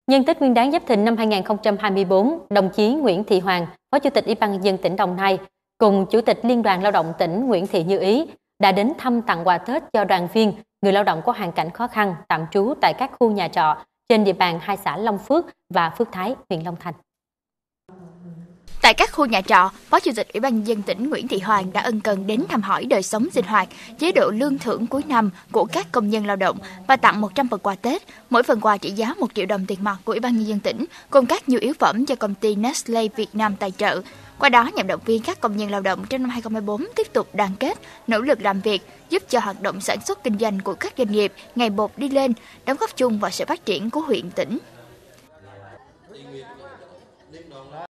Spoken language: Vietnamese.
Nhân Tết Nguyên đán Giáp Thìn năm 2024, đồng chí Nguyễn Thị Hoàng, Phó Chủ tịch Ủy ban nhân dân tỉnh Đồng Nai cùng Chủ tịch Liên đoàn Lao động tỉnh Nguyễn Thị Như Ý đã đến thăm tặng quà Tết cho đoàn viên, người lao động có hoàn cảnh khó khăn tạm trú tại các khu nhà trọ trên địa bàn hai xã Long Phước và Phước Thái, huyện Long Thành. Tại các khu nhà trọ, Phó Chủ tịch Ủy ban nhân dân tỉnh Nguyễn Thị Hoàng đã ân cần đến thăm hỏi đời sống sinh hoạt, chế độ lương thưởng cuối năm của các công nhân lao động và tặng 100 phần quà Tết, mỗi phần quà trị giá 1 triệu đồng tiền mặt của Ủy ban nhân dân tỉnh, cùng các nhu yếu phẩm do công ty Nestle Việt Nam tài trợ. Qua đó nhằm động viên các công nhân lao động trong năm 2024 tiếp tục đoàn kết, nỗ lực làm việc, giúp cho hoạt động sản xuất kinh doanh của các doanh nghiệp ngày một đi lên, đóng góp chung vào sự phát triển của huyện tỉnh.